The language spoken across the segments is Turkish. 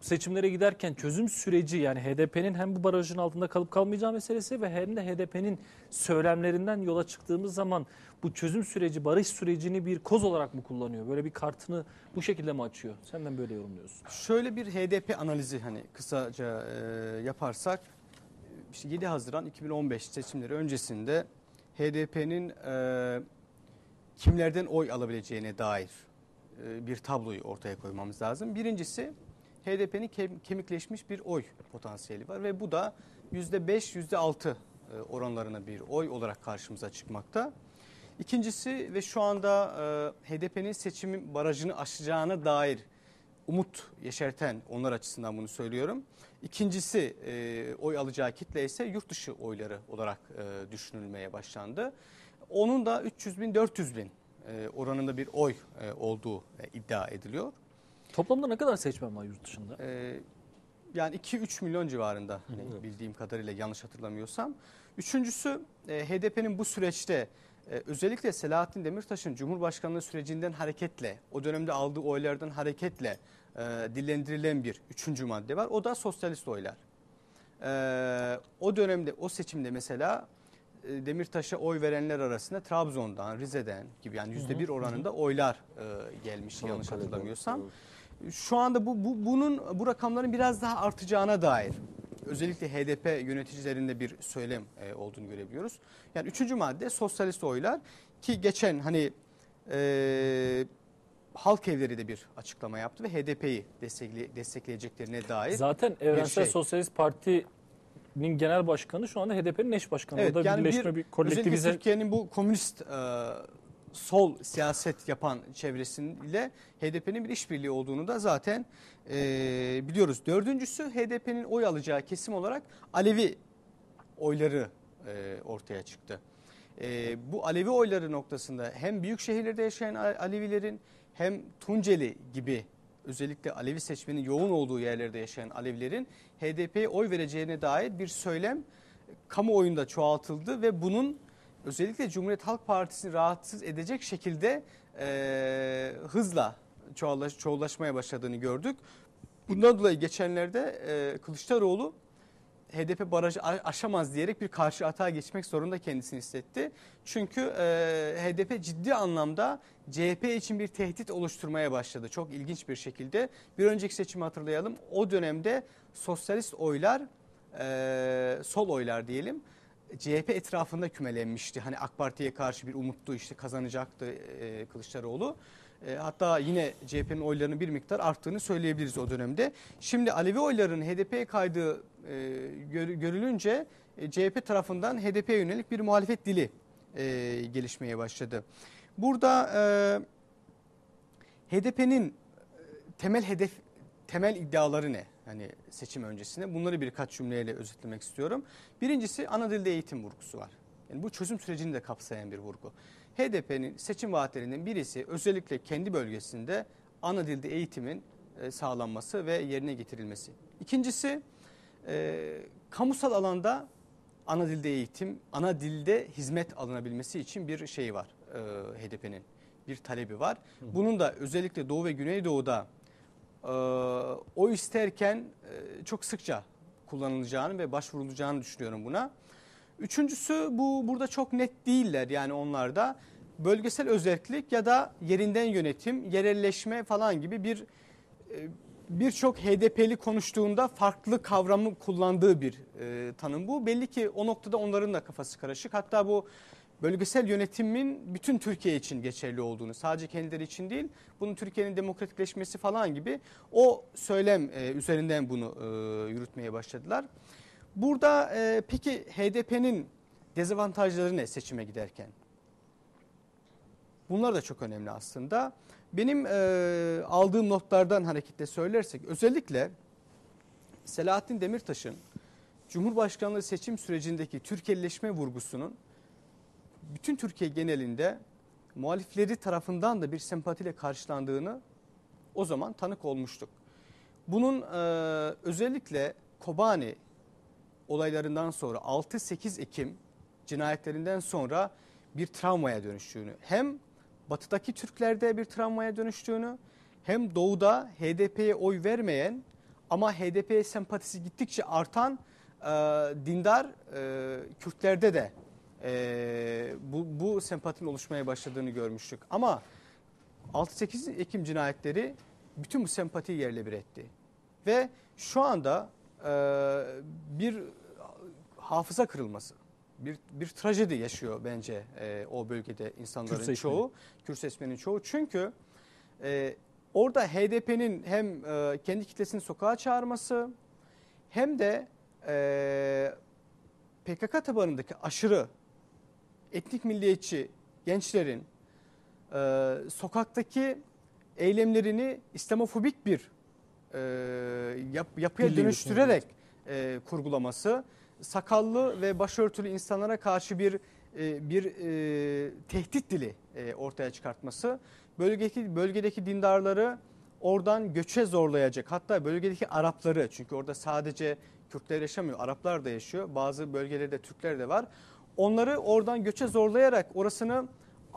seçimlere giderken çözüm süreci, yani HDP'nin hem bu barajın altında kalıp kalmayacağı meselesi ve hem de HDP'nin söylemlerinden yola çıktığımız zaman bu çözüm süreci, barış sürecini bir koz olarak mı kullanıyor? Böyle bir kartını bu şekilde mi açıyor? Senden böyle yorumluyorsun. Şöyle bir HDP analizi hani kısaca yaparsak, işte 7 Haziran 2015 seçimleri öncesinde HDP'nin kimlerden oy alabileceğine dair bir tabloyu ortaya koymamız lazım. Birincisi, HDP'nin kemikleşmiş bir oy potansiyeli var ve bu da %5, %6 oranlarına bir oy olarak karşımıza çıkmakta. İkincisi ve şu anda HDP'nin seçim barajını aşacağına dair umut yeşerten, onlar açısından bunu söylüyorum. İkincisi, oy alacağı kitle ise yurt dışı oyları olarak düşünülmeye başlandı. Onun da 300 bin 400 bin oranında bir oy olduğu iddia ediliyor. Toplamda ne kadar seçmen var yurt dışında? Yani 2-3 milyon civarında hani bildiğim kadarıyla, yanlış hatırlamıyorsam. Üçüncüsü, HDP'nin bu süreçte özellikle Selahattin Demirtaş'ın Cumhurbaşkanlığı sürecinden hareketle, o dönemde aldığı oylardan hareketle dillendirilen bir üçüncü madde var. O da sosyalist oylar. O dönemde, o seçimde mesela Demirtaş'a oy verenler arasında Trabzon'dan, Rize'den gibi, yani %1 oranında oylar gelmişti yanlış hatırlamıyorsam. Şu anda bu rakamların biraz daha artacağına dair özellikle HDP yöneticilerinde bir söylem olduğunu görebiliyoruz. Yani üçüncü madde sosyalist oylar, ki geçen hani Halk Evleri de bir açıklama yaptı ve HDP'yi destekleyeceklerine dair. Zaten Evrensel Sosyalist Parti'nin genel başkanı şu anda HDP'nin eş başkanı. Evet, o da yani birleşme, bir kolektivize. özellikle Türkiye'nin bu komünist sol siyaset yapan çevresiyle HDP'nin bir işbirliği olduğunu da zaten biliyoruz. Dördüncüsü, HDP'nin oy alacağı kesim olarak Alevi oyları ortaya çıktı. Bu Alevi oyları noktasında hem büyük şehirlerde yaşayan Alevilerin hem Tunceli gibi özellikle Alevi seçmenin yoğun olduğu yerlerde yaşayan Alevilerin HDP'ye oy vereceğine dair bir söylem kamuoyunda çoğaltıldı ve bunun özellikle Cumhuriyet Halk Partisi'ni rahatsız edecek şekilde hızla çoğullaşmaya başladığını gördük. Bundan dolayı geçenlerde Kılıçdaroğlu HDP barajı aşamaz diyerek bir karşı atağa geçmek zorunda kendisini hissetti. Çünkü HDP ciddi anlamda CHP için bir tehdit oluşturmaya başladı. Çok ilginç bir şekilde. Bir önceki seçimi hatırlayalım. O dönemde sosyalist oylar, sol oylar diyelim, CHP etrafında kümelenmişti. Hani AK Parti'ye karşı bir umutlu, işte kazanacaktı Kılıçdaroğlu. Hatta yine CHP'nin oylarının bir miktar arttığını söyleyebiliriz o dönemde. Şimdi Alevi oyların HDP'ye kaydığı görülünce CHP tarafından HDP'ye yönelik bir muhalefet dili gelişmeye başladı. Burada HDP'nin temel iddiaları ne? Hani seçim öncesinde bunları birkaç cümleyle özetlemek istiyorum. Birincisi, ana dilde eğitim vurgusu var. Yani bu çözüm sürecini de kapsayan bir vurgu. HDP'nin seçim vaatlerinden birisi özellikle kendi bölgesinde ana dilde eğitimin sağlanması ve yerine getirilmesi. İkincisi, kamusal alanda ana dilde eğitim, ana dilde hizmet alınabilmesi için bir şey var HDP'nin. Bir talebi var. Bunun da özellikle Doğu ve Güneydoğu'da oy isterken çok sıkça kullanılacağını ve başvurulacağını düşünüyorum buna. Üçüncüsü, burada çok net değiller, yani onlar da bölgesel özellik ya da yerinden yönetim, yerelleşme falan gibi birçok HDP'li konuştuğunda farklı kavramı kullandığı bir tanım bu. Belli ki o noktada onların da kafası karışık. Hatta bu bölgesel yönetimin bütün Türkiye için geçerli olduğunu, sadece kendileri için değil, bunun Türkiye'nin demokratikleşmesi falan gibi o söylem üzerinden bunu yürütmeye başladılar. Burada peki HDP'nin dezavantajları ne seçime giderken? Bunlar da çok önemli aslında. Benim aldığım notlardan hareketle söylersek, özellikle Selahattin Demirtaş'ın Cumhurbaşkanlığı seçim sürecindeki Türkiye'leşme vurgusunun bütün Türkiye genelinde muhalifleri tarafından da bir sempatiyle karşılandığını o zaman tanık olmuştuk. Bunun özellikle Kobani olaylarından sonra 6-8 Ekim cinayetlerinden sonra bir travmaya dönüştüğünü, hem batıdaki Türklerde bir travmaya dönüştüğünü, hem doğuda HDP'ye oy vermeyen Ama HDP'ye sempatisi gittikçe artan dindar Kürtlerde de bu sempatinin oluşmaya başladığını görmüştük. Ama 6-8 Ekim cinayetleri bütün bu sempatiyi yerle bir etti. Ve şu anda bir hafıza kırılması, bir trajedi yaşıyor bence o bölgede insanların çoğu, Kürt seçmenin çoğu. Çünkü orada HDP'nin hem kendi kitlesini sokağa çağırması hem de PKK tabanındaki aşırı etnik milliyetçi gençlerin sokaktaki eylemlerini İslamofobik bir yapıya dönüştürerek kurgulaması, sakallı ve başörtülü insanlara karşı bir tehdit dili ortaya çıkartması, bölgedeki dindarları oradan göçe zorlayacak, hatta bölgedeki Arapları, çünkü orada sadece Kürtler yaşamıyor, Araplar da yaşıyor, bazı bölgelerde Türkler de var, onları oradan göçe zorlayarak orasını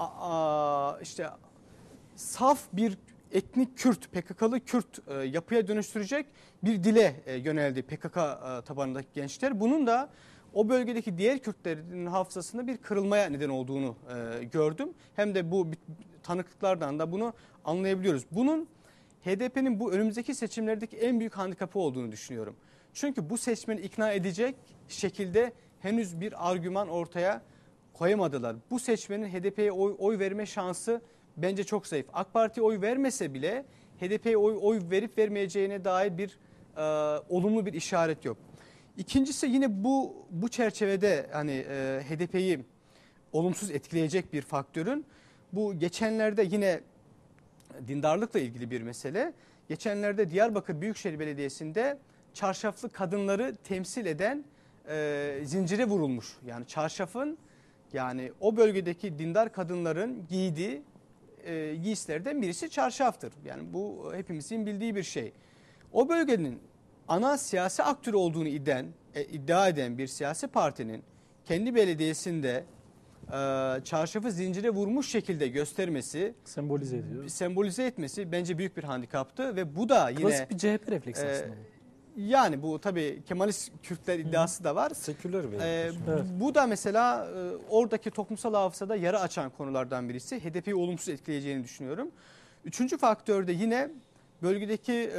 işte saf bir etnik Kürt, PKK'lı Kürt yapıya dönüştürecek bir dile yöneldi PKK tabanındaki gençler. Bunun da o bölgedeki diğer Kürtlerin hafızasında bir kırılmaya neden olduğunu gördüm. Hem de bu tanıklıklardan da bunu anlayabiliyoruz. Bunun HDP'nin bu önümüzdeki seçimlerdeki en büyük handikapı olduğunu düşünüyorum. Çünkü bu seçmeni ikna edecek şekilde henüz bir argüman ortaya koyamadılar. Bu seçmenin HDP'ye oy verme şansı bence çok zayıf. AK Parti'ye oy vermese bile HDP'ye oy verip vermeyeceğine dair bir olumlu bir işaret yok. İkincisi yine bu çerçevede hani HDP'yi olumsuz etkileyecek bir faktörün, bu geçenlerde yine dindarlıkla ilgili bir mesele. Geçenlerde Diyarbakır Büyükşehir Belediyesi'nde çarşaflı kadınları temsil eden zincire vurulmuş. Yani çarşafın, yani o bölgedeki dindar kadınların giydiği giysilerden birisi çarşaftır. Yani bu hepimizin bildiği bir şey. O bölgenin ana siyasi aktörü olduğunu iddia eden bir siyasi partinin kendi belediyesinde çarşafı zincire vurmuş şekilde göstermesi, sembolize etmesi bence büyük bir handikaptı ve bu da yine klasik bir CHP refleksi aslında. Yani bu tabii Kemalist Kürtler iddiası da var. Seküler bir bu da mesela oradaki toplumsal hafızada yara açan konulardan birisi. HDP'yi olumsuz etkileyeceğini düşünüyorum. Üçüncü faktör de yine bölgedeki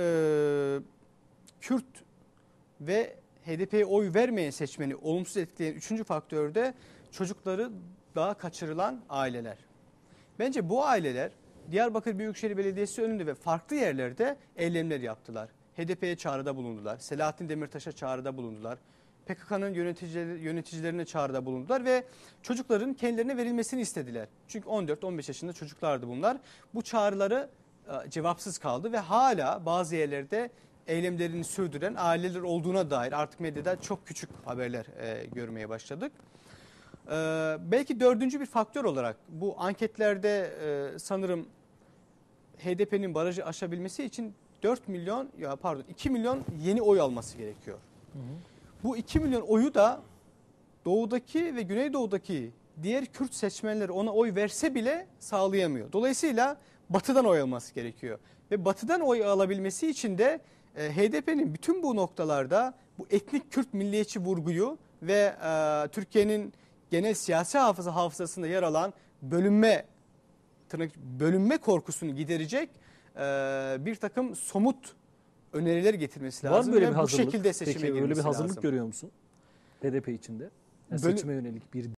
Kürt ve HDP'ye oy vermeyen seçmeni olumsuz etkileyen üçüncü faktör de çocukları daha kaçırılan aileler. Bence bu aileler Diyarbakır Büyükşehir Belediyesi önünde ve farklı yerlerde eylemler yaptılar. HDP'ye çağrıda bulundular. Selahattin Demirtaş'a çağrıda bulundular. PKK'nın yöneticilerine çağrıda bulundular ve çocukların kendilerine verilmesini istediler. Çünkü 14-15 yaşında çocuklardı bunlar. Bu çağrıları cevapsız kaldı ve hala bazı yerlerde eylemlerini sürdüren aileler olduğuna dair artık medyada çok küçük haberler görmeye başladık. Belki dördüncü bir faktör olarak bu anketlerde sanırım HDP'nin barajı aşabilmesi için 2 milyon yeni oy alması gerekiyor. Hı hı. Bu 2 milyon oyu da doğudaki ve güneydoğudaki diğer Kürt seçmenleri ona oy verse bile sağlayamıyor. Dolayısıyla batıdan oy alması gerekiyor. Ve batıdan oy alabilmesi için de HDP'nin bütün bu noktalarda bu etnik Kürt milliyetçi vurguyu ve Türkiye'nin genel siyasi hafızasında yer alan bölünme korkusunu giderecek bir takım somut öneriler getirmesi lazım. Var mı böyle bir bu hazırlık? şekilde seçime girmesi lazım. Peki öyle bir hazırlık görüyor musun? HDP içinde. Yani seçime yönelik bir